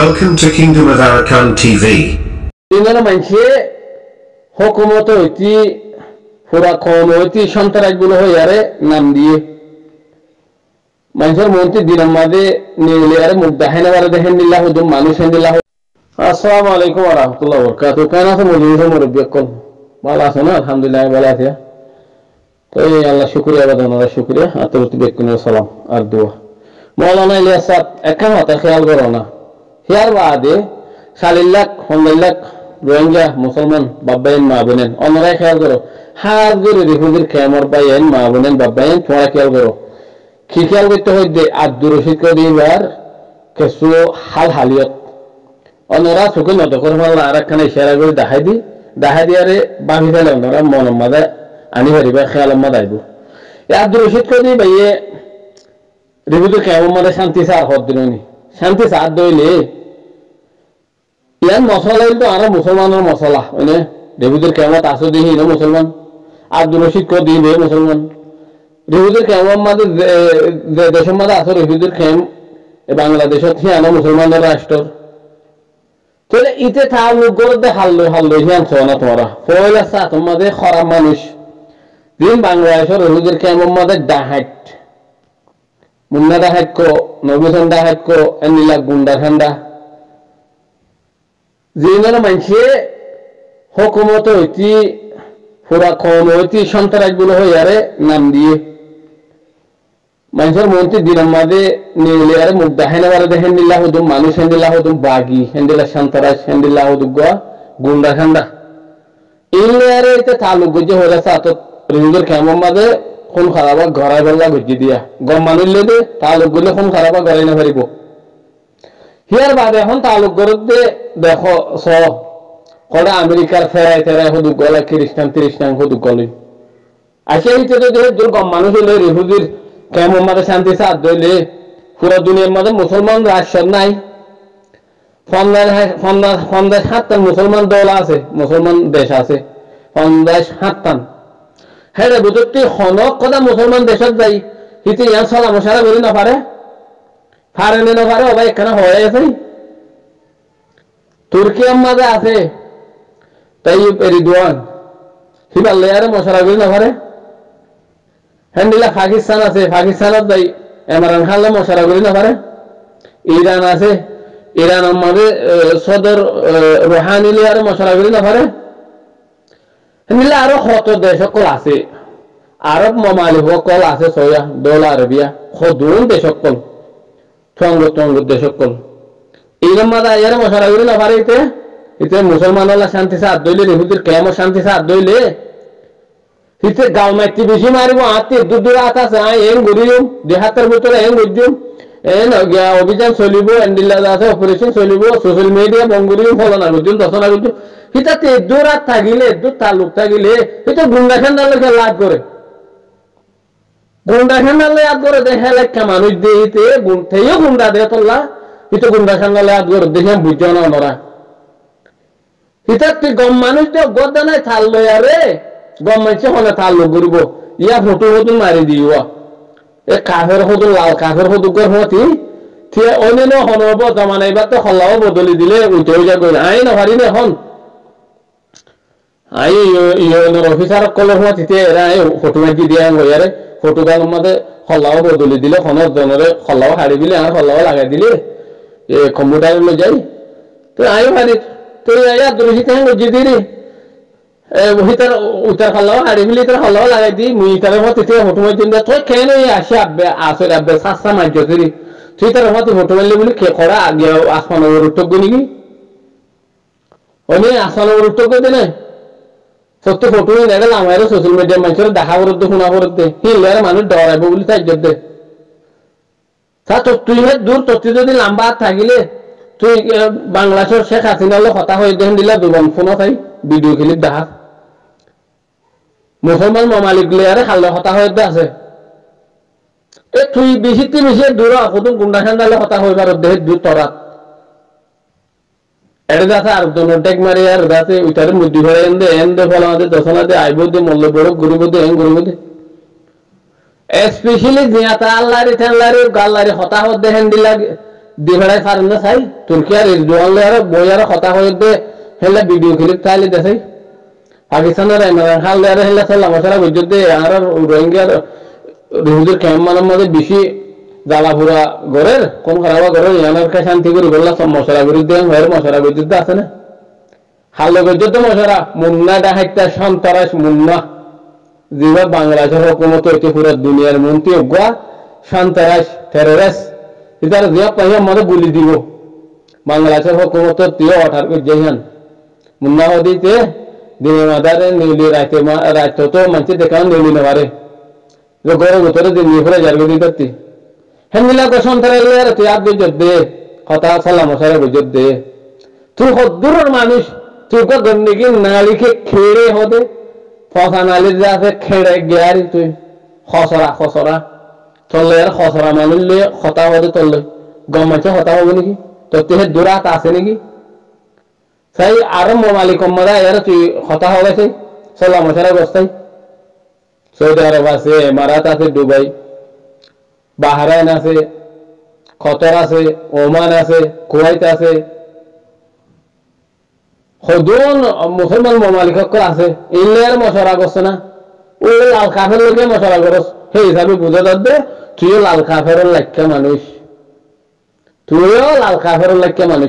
Welcome to Kingdom of Arakan TV. দিনের মানুষে হুকুমত হইতি পুরা কম হইতি সন্ত্রাসগুলো হইয়ারে নাম দিয়ে মানুষের মন্ত্রী দিনের মাঝে নিলে আরে মুখ দেখাইনা বারে দেখেন দিল্লাহ হুদুম মানুষ দিল্লাহ। আসসালামু আলাইকুম ওয়া রাহমাতুল্লাহি ওয়া বারাকাতুহু। কেন আছে মজলিসে মুরব্বি কল ভালো আছে না? আলহামদুলিল্লাহ ভালো আছে। তো এই আল্লাহ শুকরিয়া বাদন আল্লাহ শুকরিয়া আতরতি বেকুনের সালাম আর দোয়া। মৌলানা ইলিয়াস সাহেব একটা কথা খেয়াল করো না, হিয়ার বাদে সালিল্লাহ হন্দাল্লাহ রোহিঙ্গা মুসলমান বাব্বাইন মা বোনেন অন্যরাই খেয়াল করো, হাত গড়ে রিফুজির খেমর বাইন মা বোনেন বাব্বাইন তোমরা খেয়াল করো। কি খেয়াল করতে হইতে আব্দুর রশিদ কদিবার কিছু হাল হালিয়ত অন্যরা চোখে নত করে ফেলা আর একখানে ইশারা করে দেখাই দিয়ারে বাঁধি ফেলে অন্যরা মনের মাঝে আনি পারিবা খেয়াল মাদ আইব। আব্দুর রশিদ কদি ভাইয়ে রিফুজির খেমর মাঝে শান্তি সার হত দিলনি শান্তি সার দইলে ইয়ান মশলা তো আর মুসলমানের মশলা মানে রেবুদের কেমত আসো দিহি না মুসলমান আব্দুর রশিদ কো দিহি মুসলমান রেবুদের কেমন মাঝে দেশের মাঝে আসো রেবুদের খেম বাংলাদেশত হিয়ানো মুসলমানের রাষ্ট্র তাহলে ইতে তালুক করে হাল্লো হিয়ান না তোমরা ফয়লা সা তোমাদের খারাপ মানুষ দিন বাংলাদেশের রেবুদের কেমন মাঝে ডাহাট মুন্না ডাহাট কো নবুসন ডাহাট কো এনিলা গুন্ডা ঠান্ডা যেখানে মানুষে হুকুমত হইতি পুরা কম হইতি সন্ত্রাসগুলো হইয়ারে নাম দিয়ে মানুষের মন্ত্রী দিনের মাঝে নিলে আরে মুখ দেখাইনা বারে দেখেন দিল্লাহ হুদুম মানুষ হেন্দিল্লাহ হুদুম বাগি হেন্দিল্লা সন্ত্রাস হেন্দিল্লাহ হুদুম গুন্ডা ঠান্ডা এলে আরে এটা তালুক গজে হয়ে গেছে আত রিজুদের কেমন মাঝে খুন খারাপ ঘরাই বেলা গজি দিয়া গম মানুষলে দে তালুক গলে খুন খারাপ ঘরাই না পারিব। হিয়ার বাদে এখন তালুক গড়তে দেখো কটা আমেরিকার ফেরাই হুদুক গলা খ্রিস্টান হুদুক গলি আসে এইতে তো দেখে দূর গম মানুষ হইলে রেহুদির কেমন মাঝে শান্তি সাথ দইলে পুরো দুনিয়ার মাঝে মুসলমান রাষ্ট্র নাই 57 মুসলমান দল আছে মুসলমান দেশ আছে 57 হ্যাঁ রে বুঝতে হনক কথা মুসলমান দেশত যাই হিতে ইয়ান সালাম সারা বলি না পারে ফারেনে না পারে ওবা এখানে হয়ে আছে তুর্কিয়ার মাঝে আছে তাইয়ুব এরদোয়ান হিবাল্লে আরে মশলা করি না পারে হ্যান্ডিলা পাকিস্তান আছে পাকিস্তানত যাই ইমরান খানলে মশলা করি না পারে ইরান আছে ইরানের মাঝে সদর রুহানিলে আরে মশলা করি না পারে হ্যান্ডিলা আরো কত দেশ সকল আছে আরব মামালিক সকল আছে সৌদি দৌলা আরবিয়া সদুন দেশ সকল টঙ্গ দেশ সকল এইরকম মাদা ইয়ারে মশলা করি না পারে ইতে মুসলমানরা শান্তি সাথ দইলে রেহুদের কেমন শান্তি সাথ দইলে ইতে গাঁও মাইতি বেশি মারিব আতে দূর আত আছে এন গরিম দেহাতের ভিতরে এন গরিম এন অভিযান চলিব এন্ডিল্লা আছে অপারেশন চলিব সোশ্যাল মিডিয়া বঙ্গুরিম ফলনা গরিম দশনা গরিম হিতাতে দূর রাত থাকিলে দূর তালুক থাকিলে এটা গুন্ডা খান্ডালে লাভ করে গুন্ডা খান্ডালে লাভ করে দেখে লেখা মানুষ দিতে থেয়েও গুন্ডা দে তোল্লা এটা গুন্ডা খান্ডালে লাভ করে দেখে বুঝছো না ওনারা হিতাতে গম মানুষ তো গদ্দা নাই থাল লই আরে গম মানুষে হলে থাল লোক করব ইয়া ফটো মারি দিও এ কাফের হদুল লাল কাফের হদুগর হতি থিয়ে অন্য হনব জমানা এবার তো হল্লাও বদলি দিলে উঠে যা কই আই না পারি না এখন আই ইউএন অফিসার কলর হতি তে এরা ফটো মারি দিয়া হইয়ারে ফটো গাল মধ্যে হল্লাও বদলি দিলে হনর জনরে হল্লাও হাড়ি দিলে আর হল্লাও লাগাই দিলে এ কম্পিউটার লই যাই তো আই পারি তো ইয়া দরজি তাই গজি দিরে হিতার উতার হল্লাও হাড়ি দিলে তার হল্লাও লাগাই দি মুই তার মধ্যে তে ফটো মারি দিন তো কেন আসে আব্বে আসলে আব্বে সাসা মাইজো দিরি তুই তার মধ্যে ফটো মারলে বলি কে করা আগে আসমানের উত্তর গনি কি ওনে আসমানের উত্তর কই দেনে সত্য ফটো নিয়ে গেল আমার সোশ্যাল মিডিয়া মানুষের দেখা করতে শোনা করতে হিলে মানুষ ডরাইব বলি তাই যদি তা তো তুই দূর তত্ত্ব যদি লম্বা থাকিলে তুই বাংলাদেশের শেখ হাসিনা কথা হয়ে দেখেন দিলা দুবন ফোন চাই ভিডিও ক্লিপ দেখা মুসলমান মামালিক লেয়ারে খালে কথা হয়ে আছে এ তুই বেশি দূর কত গুন্ডা খান্ডালে কথা হইবার দেহ দূর তরাত এটা যাতে আর দোনো টেক মারি আর যাতে ওইটারে মুদ্দি ভরে এন্দে ফলাতে দশনাতে আইব দে মল্ল বড় গরিব দে স্পেশালি জিয়াতা আল্লাহরে ঠাল্লারে গাল্লারে হতাহত দেখেন দিলা দিভেড়াই ফারেন না চাই তুর্কি আর ইসরায়েল আর বই আর কথা হয়ে দে হেলা ভিডিও ক্লিপ তাইলে দেখাই পাকিস্তানের ইমরান খান আর হেলা সাল্লাম মশারা বুঝতে দে আর রোহিঙ্গার রিহুদের ক্যাম্প মানের মধ্যে বেশি জ্বালাপুরা ঘরের কোন খারাপ ঘরের ইয়ানের কে শান্তি করে বললা সব মশলা বিরুদ্ধে ঘরের মশলা বিরুদ্ধে আছে না হালো বিরুদ্ধে মশলা মুন্না ডাহাইতা সন্তারাস মুন্না যেভাবে বাংলাদেশের হুকুমত হইতে পুরো দুনিয়ার মন্ত্রী অজ্ঞা সন্তারাস টেররিস্ট ইতার যে পাইয়া মনে গুলি দিব বাংলাদেশের হুকুমত তিও অঠার করে যাইহান মুন্না হদিতে দিনে মাদারে নিলি রাতে তো মানুষ দেখান নিলি না পারে ঘরের ভিতরে দিন ঘুরে যার দিতে হেমিলা কো সন্তারাইলে আর তুই আগে দে কথা সালাম সারা বুঝত দে তুই হদ্দুরের মানুষ তুই কো গন্ডগি নালিকে খেড়ে হদে ফসা নালি যাতে খেড়ে গিয়ারি তুই খসরা চললে আর খসরা মানুষলে কথা হদে চললে গমাচ্ছে কথা হবে নাকি তোর তুই দূরাত আছে নাকি সেই আর মালিক মরা এর তুই কথা হবে সেই সালাম সারা বস্তাই সৌদি আরব আছে এমারাত আছে দুবাই বাহরাইন আছে কতর আছে ওমান আছে কুয়েত আছে হদুন মুসলমান মালিক আছে ইল্লের মশলা করছে না ওই লাল কাফের লোকে মশলা করস সেই হিসাবে বুঝা যাবে তুইও লাল কাফের লাক্ষ্য মানুষ তুইও লাল কাফের লাক্ষ্য মানুষ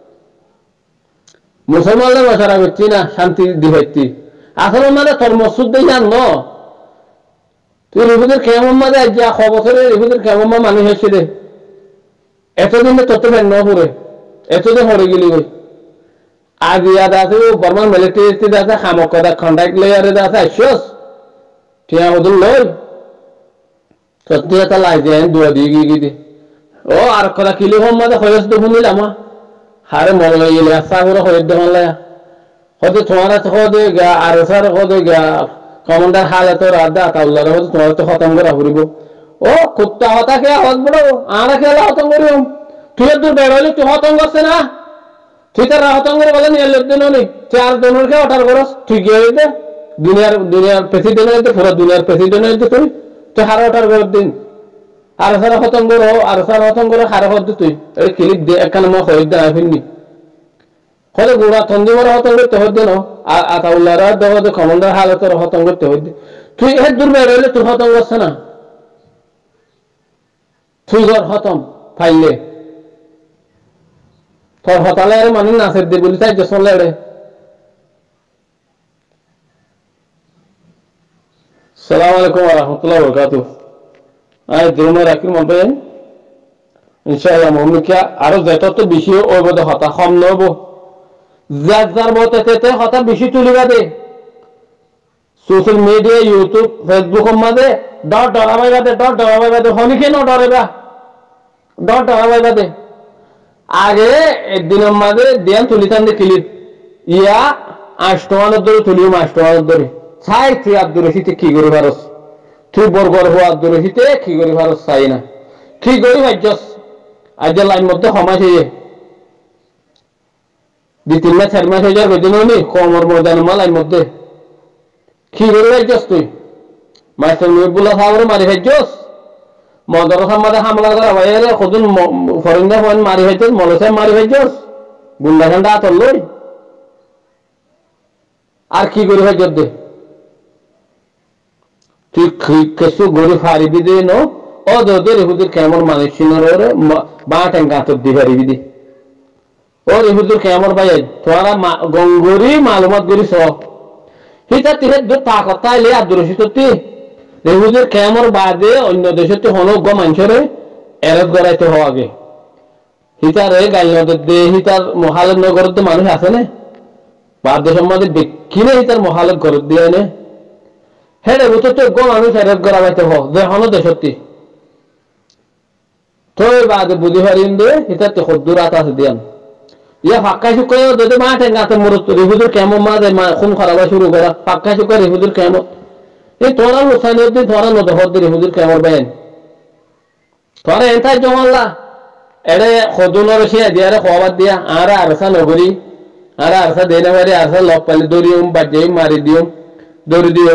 মুসলমানদের মশলা করছি না শান্তি দিবাইতি আসলে মানে তোর মসুদ দিয়ে জান ন তুই রিহুদের কেমন মাঝে যা বছরের রিহুদের কেমন মা মানুষ এসে দে এতদিন তত ফেন ন পড়ে এতদিন হরে গেলি বই আজ ইয়াদ আছে বর্মান মিলিটারি আছে খামকদা কন্ট্রাক্ট লেয়ারে আছে আইসস টিয়া হদুল লই সত্যি এটা লাই যায় দুয়া দিয়ে গিয়ে ও আর কথা কিলি হম মাঝে হয়েস দেখুন নিলাম হারে মনে গেলে আসা করে হয়ে দেখুন লায়া হয়তো তোমার হদে গা আর সার হদে গা কমান্ডার হালে তো রাধা তাউল্লার হতো তোমার তো খতম করা ফুরিব ও কুত্তা হতা খেয়া হত বড় আরা খেলা খতম করিম তুই দূর বেরোলি তুই খতম করছে না তুই তার খতম করে বলে নিয়ে লোকদিন নি তুই আর দোনকে অর্ডার করস তুই গিয়ে দে দুনিয়ার প্রেসিডেন্ট হইতে পুরো দুনিয়ার প্রেসিডেন্ট হইতে তুই হার অর্ডার করে দিন আর সারা খতম করো আর সারা খতম করে হার হত তুই এই ক্লিপ দে এখানে মই হইত দে আইফিনি হলে গুড়া তন্দি মরা হতম করতে হইতে ন আতাউল্লাহরা দে কমান্ডার হালতের হতম করতে হইতে তুই এর দূর বেরোলে তুই হতম করছে না তুই ঘর হতম ফাইলে তোর হতালে আর মানুষ নাচের দে বলি তাই চলে রে সালাম আলাইকুম ওয়া রাহমাতুল্লাহি ওয়া বারাকাতুহু আই দুমে রাখি মন পাই ইনশাআল্লাহ মুমিকা আরো যত তো বেশি ওই বদ হতা কম নব যার মতে হতা বেশি তুলিবা দে সোশ্যাল মিডিয়া ইউটিউব ফেসবুক মাঝে ডরাবাই দে হনি কেন ডরেবা ডরাবাই দে আগে একদিনের মাঝে দিয়ান তুলিতান দে ক্লিপ ইয়া 8 টাকার ধরে তুলিও 5 টাকার ধরে চাই তুই আব্দুর রশিদে কি করে পারস তুই বরগর হো আব্দুর রশিদে কি করে পারস চাই না কি করি ভাইজস আজ লাইন মধ্যে সমাজ হয়ে 2-3 মাস 4 মাস হয়ে যাবে দিন নি কমর ময়দান লাইন মধ্যে কি করে ভাইজস তুই মাস্টার নবুল্লাহ সাহেবের মারি ভাইজস মদরসা মাঝে হামলা করা ভাইরে খুদুন ফরিন্দা ফোন মারি ভাইজস মলসা মারি ভাইজস গুন্ডা ঘন্টা আতল লই আর কি করে ভাইজস দে তুই কিছু গরি ফারিবি দে নো ও দোদের হুদুর কেমন মানুষ চিনর বা টেঙ্গা তো দি ফারিবি দি ও হুদুর কেমন ভাই তোরা গঙ্গরি মালুমাত গরি সব হিতা তিহে দু তাকত তাইলে আব্দুর রশিদ তি হুদুর কেমন বাদে অন্য দেশতে হনো গ মানুষরে এরত গড়াইতে হওয়া আগে হিতা রে গাইল দে হিতার মহালত নগরতে মানুষ আছে না বাদ দেশের মধ্যে দেখিলে হিতার মহালত ঘর দিয়ে নে হেরে বুঝতে তো গো মানুষ এরত গড়াইতে হো যে হনো দেশতি তো বাদে বুঝি পারিন দে হিতার তো খদ্দুর আতা আছে দিয়ান ইয়া ফাক্কা শুকয় দে মা টেঙ্গাতে মরত হুদুর কেমন মা দে মা খুন খারাপ শুরু করা ফাক্কা শুকয় হুদুর কেমন এই তোরা মুসাইনে দি তোরা নদ হদ দি হুজুর কেমন বেন তোরা এন্টাই জমাল্লা এড়ে খদুনর সে দিয়ারে খওয়াত দিয়া আরা আরসা নগরি আরা আরসা দেনা বারে আরসা লক পালি দরিয়ম বাজে মারি দিও দরি দিও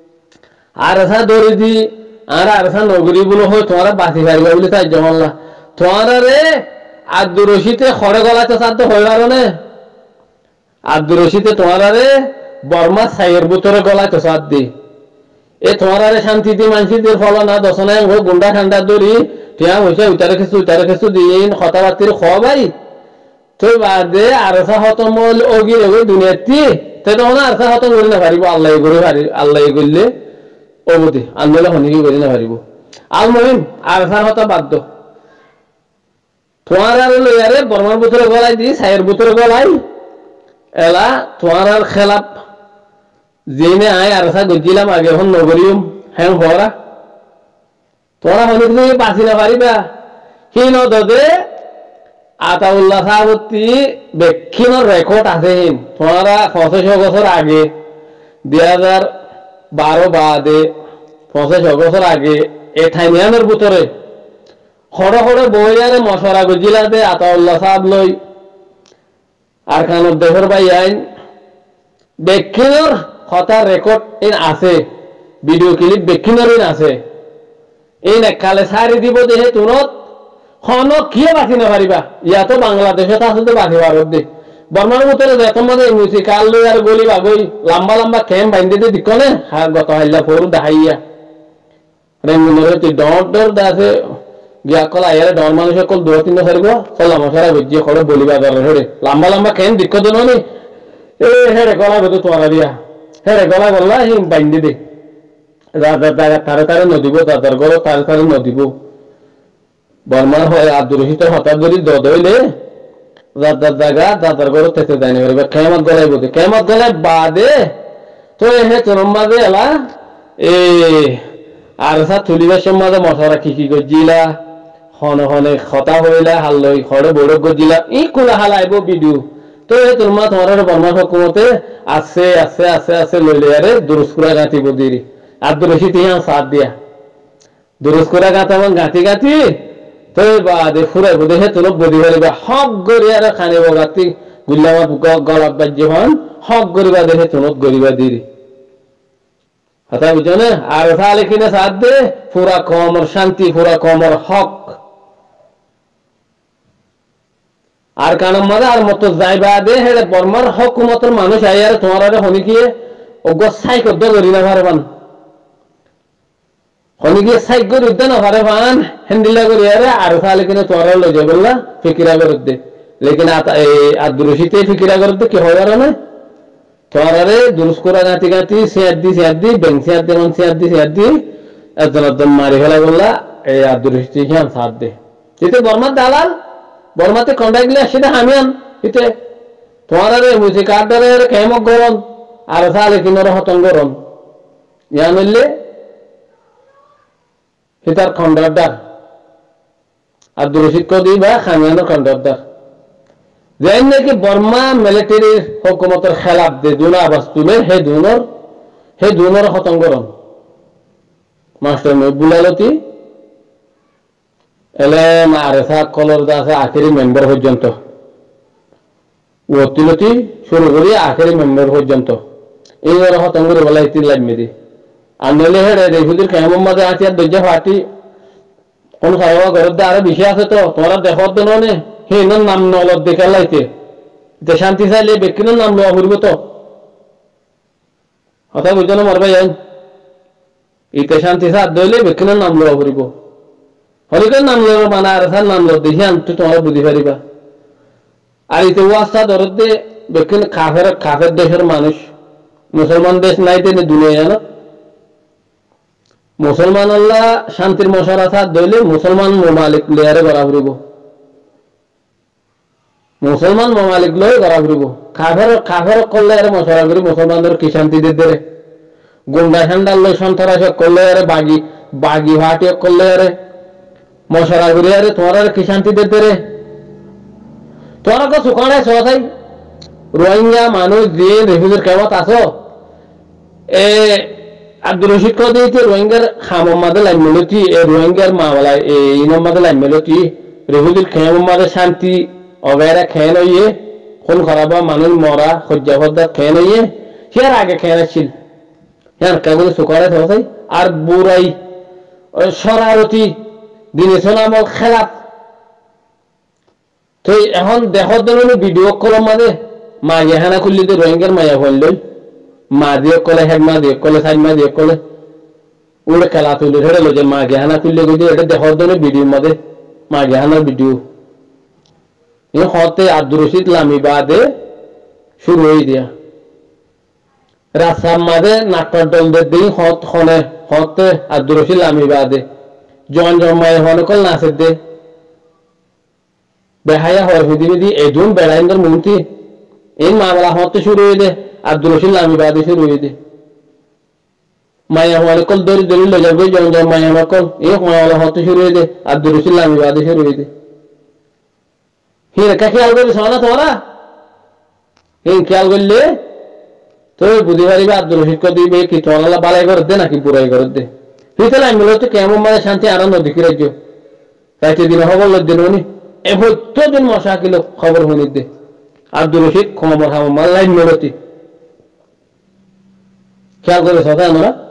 আরসা দরি দি আরা আরসা নগরি বলো হয় তোরা বাতি খাইবা বলি তাই জমাল্লা তোমারা রে আব্দুর রশিদে খড়ে গলাতে সাধ্য হয়ে পারো না আব্দুর রশিদে তোমারা রে বর্মা সাইয়ের ভিতরে গলাতে সাথ দি এ তোমারা রে শান্তি দি মানসিদের ফল না দশনায় গুন্ডা ঠান্ডা দড়ি টিয়া হয়েছে উতারে কিছু দিন কথাবার্তির খাওয়া ভাই তো বাদে আরসা হতম অগির দুনিয়াতি তো তখন আরসা হতম করি না পারিব আল্লাহ করে আল্লাহ করলে অবধি আন্দোলন হনিকি করি না পারিব আল মহিম আরসার হতা বাধ্য তোমার আর লইয়ারে বর্মার ভিতরে গলাই দি সাইয়ের ভিতরে গলাই এলা তোমার আর খেলাপ যেনে আয় আরসা গজিলাম আগে এখন নগরিয়ম হ্যাং হরা তোরা হনিক নিয়ে বাঁচি না পারিবা কি নদে আতাউল্লাহ সাহাবতী বেক্ষিণর রেকর্ড আছে হিন তোমারা 65 বছর আগে 2012 বাদে 65 বছর আগে এ ঠাইনিয়ানের ভিতরে খড়ে খড়ে বইয়ারে মশরা গজিলাতে আতাউল্লাহ সাহাব লই আর খানোর দেশের ভাই আইন বেক্ষিণর কথা রেকর্ড ইন আছে ভিডিও ক্লিপ বেক্ষিণর ইন আছে এই নেকালে সারি দিব দেহে তুনত খন কিয়ে বাঁচি না পারিবা ইয়াতো বাংলাদেশে আসলে বাঁচি পারত দে বর্মার ভিতরে যেত মধ্যে মুসি কাল লই আর গলি বাগই লম্বা লম্বা খেম বাইন্দে দিয়ে দিকনে হ্যাঁ গত হাইলা ফোর দেখাইয়া রেঙ্গুনের ডর দাসে গিয়া কলা এর ডর মানুষ কল 2-3 সারিব চলা মশারা গজিয়ে খড়ে বলিবা দর হেরে লম্বা লম্বা খেম দিক্ক দননি এ হেরে গলা গতো তোরা দিয়া হেরে গলা গল্লা হিম বাইন্দে দে তারে তারে নদীব দাদার গড় তারে তারে নদীব বর্মার হয় আব্দুর রশিদের হঠাৎ ধরি দইলে দাদার জায়গা দাদার গড় তেতে দেয় না কেমত গলায় বোধে কেমত গলায় বাদে তো হে চরম মাঝে এলা এ আর সা তুলিবার মাঝে মশারা কি গজিলা হনে হনে খতা হইলা হাল্লই খড়ে বড় গজিলা ই কোলা হালাইব ভিডিও তো হে তোরমা তোমার বর্মার হকুমতে আছে আছে আছে আছে লইলে আরে দুরস্কুরা গাঁথি বদিরি আব্দুর রশিদ ইহা সাথ দিয়া দুরস্কুরা গাঁথা গাঁথি গাঁথি তো বাদে ফুরাই বোধে হে তোর বদি পারিবা হক গড়ি আর খানে বগাতি গুল্লামা গলাপ বাজ্য হন হক গরিবা দেখে তোনত গরিবা দিরি কথা বুঝো না আর তাহলে কিনে সাথ দে পুরা কমর শান্তি পুরা কমর হক আর কানম মাদা আর মতো যাইবা দে হে বর্মার হকুমতের মানুষ আইয়ার তোমার আরে হনিকিয়ে অজ্ঞ সাইক উদ্যোগ করি না পারবান হনিকিয়ে সাইক করে উদ্যোগ না পারবান হেন্দিল্লা করি আরে আর তাহলে কিনে তোমার লই যাই বললা ফিকিরা করে দে লেকিন আব্দুর রশিদে ফিকিরা করে দে কি হয় আর না তোমার আরে দুরস্কুরা গাঁতি গাঁতি সিয়াদ দি ব্যাংক সিয়াদ দি একজন মারি ফেলা বললা এই আব্দুর রশিদ খান সাথ দে এতে বর্মার দালাল বর্মাতে কন্ট্রাক্ট দিলে সেটা হামিয়ান এতে তোমার আরে মুসি কার্ডারের কেমক গরম আর তাহলে কিনার হতন গরম ইয়া মিললে সেটার কন্ট্রাক্টার আব্দুর রশিদ কো দিবা হামিয়ানের কন্ট্রাক্টার যেন নাকি বর্মা মিলিটারির হুকুমতের খেলাফ দে দুনা আবাস তুলে হে দুনর হতন গরম মাস্টার বুলালতি এলে আরেসা কলর দাসে আখেরি মেম্বার পর্যন্ত ওতিলতি শুরু করি আখেরি মেম্বার পর্যন্ত এই ওরা হতন করে বলা ইতি লাগবে দি আনলে হেরে রেহুদির কেমন মাঝে আছে আর দজ্জা ফাটি কোন সাহেবা ঘরের আরো বেশি আছে তো তোমরা দেখর দেন নে হে নাম নলত দেখা লাইতে শান্তি চাইলে ব্যক্তির নাম লওয়া ফুরব তো কথা বুঝছো না মরবে যাই ইতে শান্তি সাথ দইলে ব্যক্তির নাম লওয়া ফুরব হরিকের নাম লওয়ার মানে আর সার নাম লো দেখি আনতে তোমরা বুঝি পারিবা আর ইতে ওয়াস্তা দরদ দে ব্যক্তি কাফের দেশের মানুষ মুসলমান দেশ নাই তেনে দুনিয়া জানো মুসলমান আল্লাহ শান্তির মশারা সাথ দইলে মুসলমান মালিক লেয়ারে করা ফুরব মুসলমান মালিক লই করা ফুরব কাফের করলে আরে মশারা করি মুসলমানদের কি শান্তি দিতে রে গুন্ডা ঠান্ডার লই সন্ত্রাস করলে আরে বাগি হাটি করলে আরে মশারা করি আরে তোমার আর কি শান্তি দিতে রে তোরা তো সুখানে সহাই রোহিঙ্গা মানুষ দিয়ে রেফিউজির কেমত আসো এ আব্দুর রশিদ কো দিয়েছে রোহিঙ্গার খামাদে লাইন মেলতি এ রোহিঙ্গার মাওলা এই নম্বরে লাইন মেলতি রেফিউজির খামাদে শান্তি অবেরা খেন হইয়ে কোন খারাপ মানুষ মরা হজ্জা হদ্দা খেন হইয়ে হিয়ার আগে খেন ছিল হিয়ার কেবল সুখানে সহাই আর বুড়াই সরারতি দিনে সোনামল খেলাপ তো এখন দেখো ধরনের ভিডিও কল মাঝে মা গেহানা খুললি তো রোহিঙ্গার মায়া হইল মা দিয়ে কলে হেড মা দিয়ে কলে সাইড মা দিয়ে কলে উড়ে খেলা তুলে ধরে যে মা গেহানা খুললে গেছে এটা দেখো ধরনের ভিডিওর মধ্যে মা গেহানার ভিডিও হতে আব্দুর রশিদ লামি বাদে শুরু হয়ে দিয়া রাস্তার মাঝে নাট্যর দলদের দিন হত হনে হতে আব্দুর রশিদ লামি বাদে জন জমায় হনে কল নাচের দে বেহায়া হয় হুদিবিদি এজন বেড়াইন্দর মন্ত্রী এই মামলা হতে শুরু হয়ে দে আব্দুর রশিদ লামি বাদে শুরু হয়ে দে মায়া হলে কল দরি দরি লে যাবে জন জমায় হনে কল এই মামলা হতে শুরু হয়ে দে আব্দুর রশিদ লামি বাদে শুরু হয়ে দে হিরকা খেয়াল করে শোনা তোরা খেয়াল করলে তো বুঝতে পারিবে আব্দুল রশিদ কে দিবে কি তোলা বালাই করে দে নাকি পুরাই করে দে ফিতলা আমি বলতে কেমন মানে শান্তি আনন্দ দেখি রাজ্য রাইতে দিন খবর দিন উনি এ হইতো দিন মশা কিলো খবর হইনি দে আব্দুল রশিদ ক্ষমা মহা মাল্লাই মেলতি খেয়াল করে সদা আমরা